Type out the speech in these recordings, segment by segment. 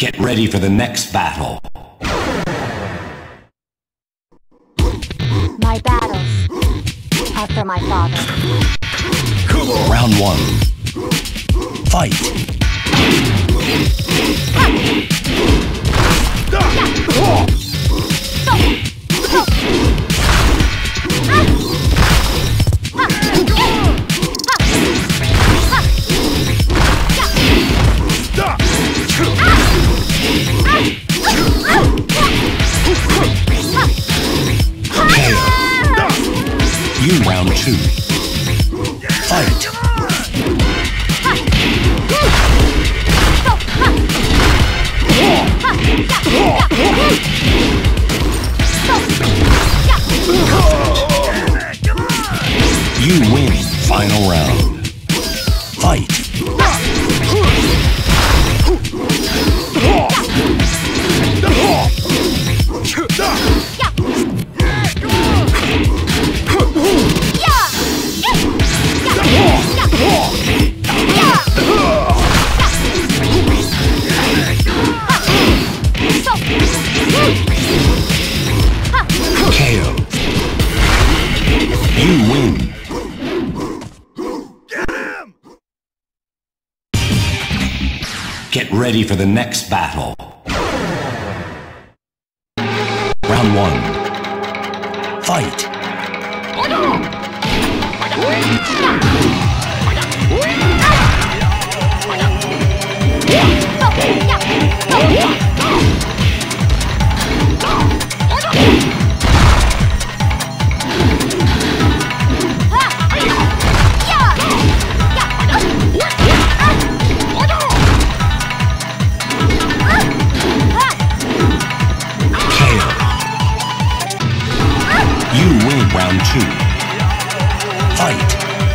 Get ready for the next battle. My battles are for my father. Round 1. Fight. You round 2. Fight. You win. Final round. Fight. KO. You win. Get ready for the next battle. Round 1. Fight. You win round 2. Fight.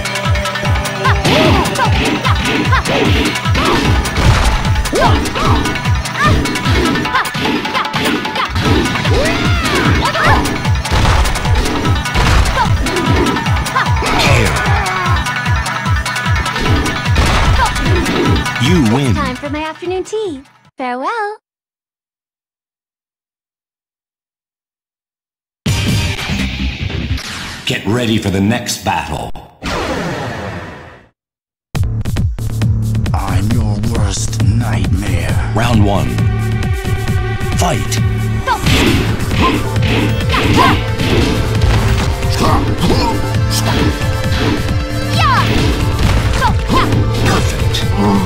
You win. Time for my afternoon tea. Farewell. Get ready for the next battle. I'm your worst nightmare. Round 1. Fight. Perfect.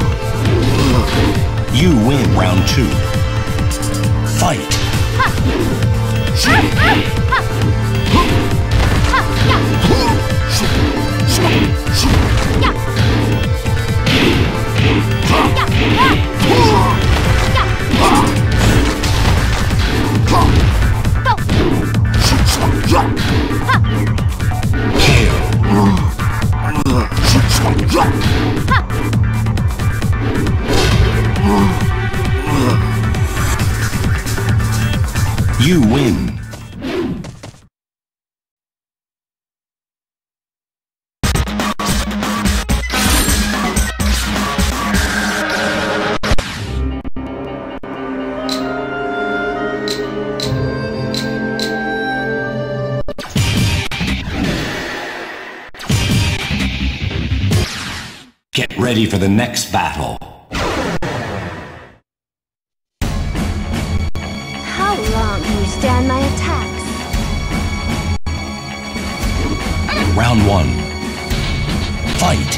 You win round 2. Fight. You win. Get ready for the next battle. How long can you stand my attacks? Round 1. Fight.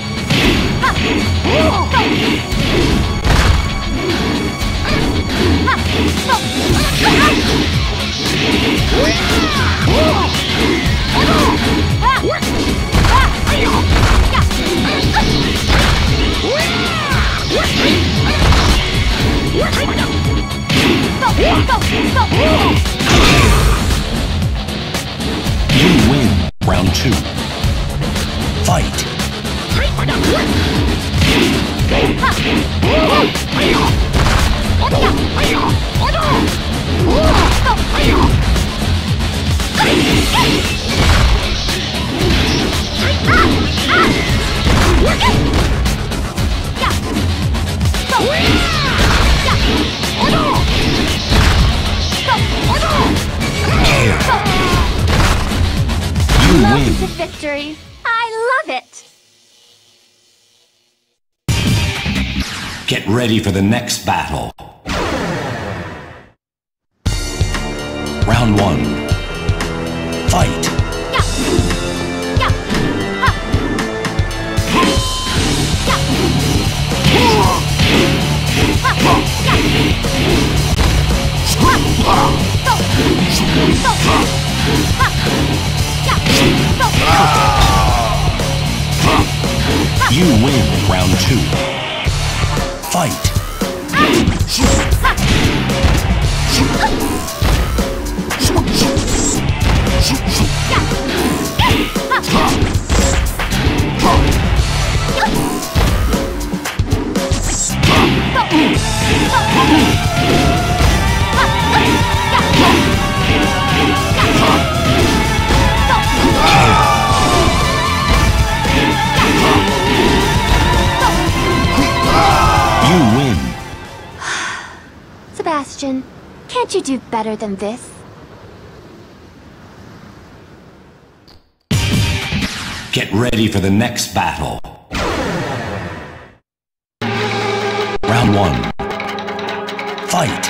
You win round 2. Fight. victory. I love it. Get ready for the next battle. Round 1. Fight. You win round 2. Fight. You win. Sebastian, can't you do better than this? Get ready for the next battle. Round 1. Fight.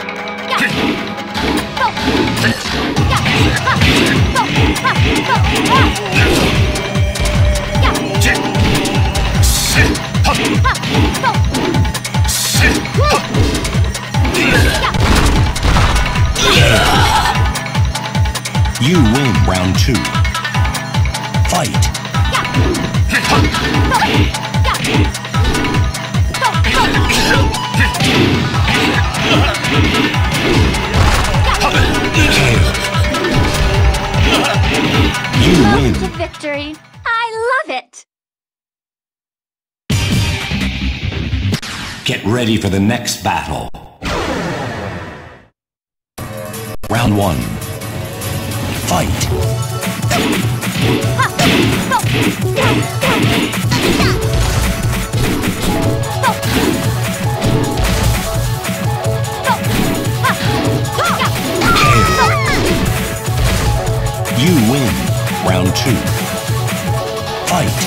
You win round 2. Fight. You win. To victory. I love it. Get ready for the next battle. Round 1. Fight. You win round 2. Fight.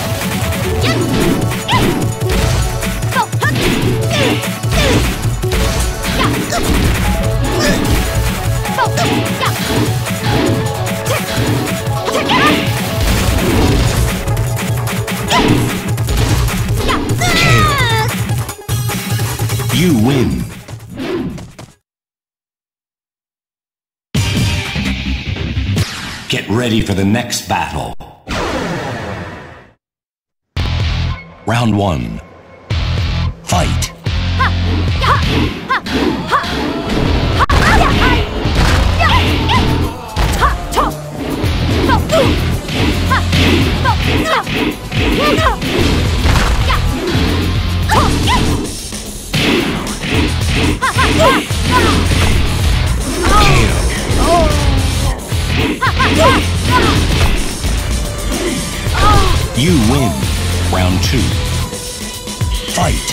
You win. Get ready for the next battle. Round 1. Fight. You win round 2. Fight.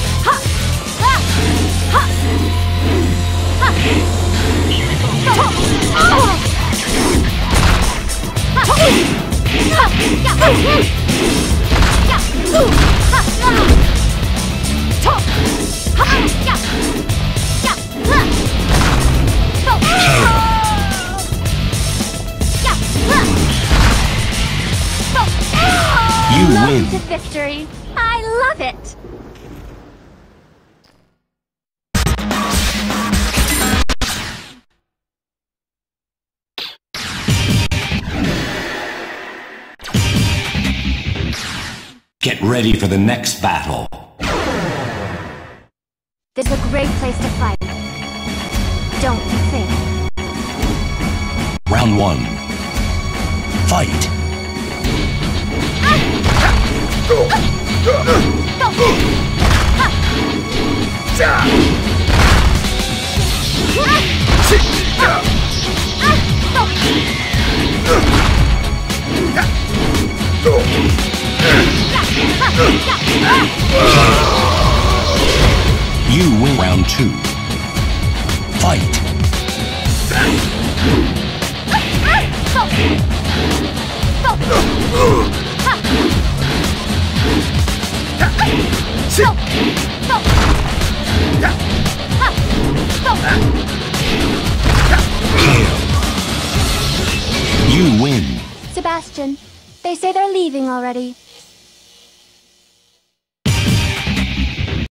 You win. To victory. I love it. Get ready for the next battle. This is a great place to fight. Don't you think? Round 1. Fight. You win round 2. Fight. You win. Sebastian, they say they're leaving already.